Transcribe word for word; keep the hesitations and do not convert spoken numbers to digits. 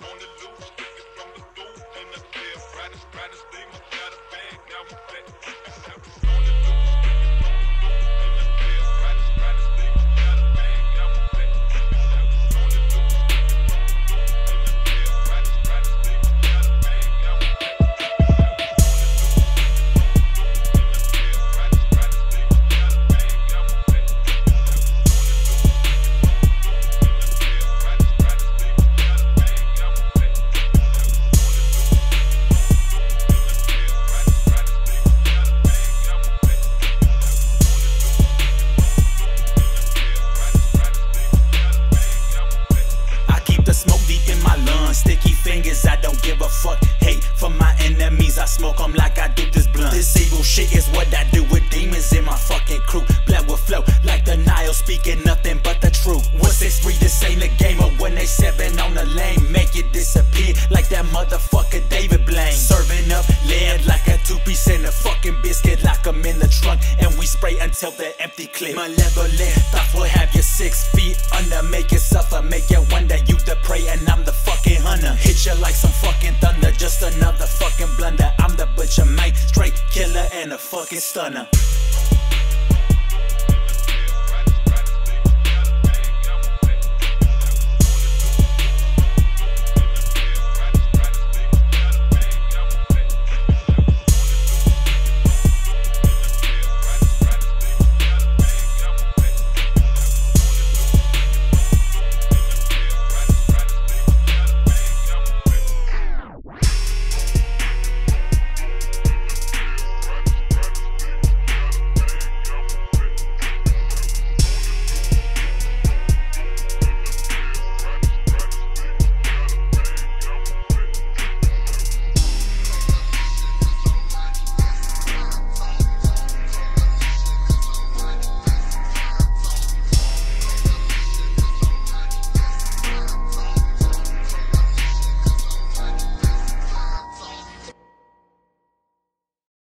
on the loose, took it from the booth in the field. Brightest, brightest demon got a bag, now we back. On the loose, took it from the booth in the field. Brightest, brightest demon got a bag, now we back. On the loose, took it from the booth in the field. Brightest, brightest demon got a bag, now we back. Sticky fingers, I don't give a fuck. Hate for my enemies, I smoke them like I do this blunt. This evil shit is what I do with demons in my fucking crew. Blood will flow like the Nile, speaking nothing but the truth. one six three, this ain't a game of when they seven on the lane. Make it disappear like that motherfucker David Blaine. Serving up lead like a two-piece in a fucking biscuit. Lock them in the trunk and we spray until they're empty clip. Malevolent thoughts will have you six feet under. Make you suffer, make you wonder. You the prey and I'm the fucking hunter. Hit you like some fucking thunder, just another fucking blunder. I'm the butcher, mate, straight killer and a fucking stunner.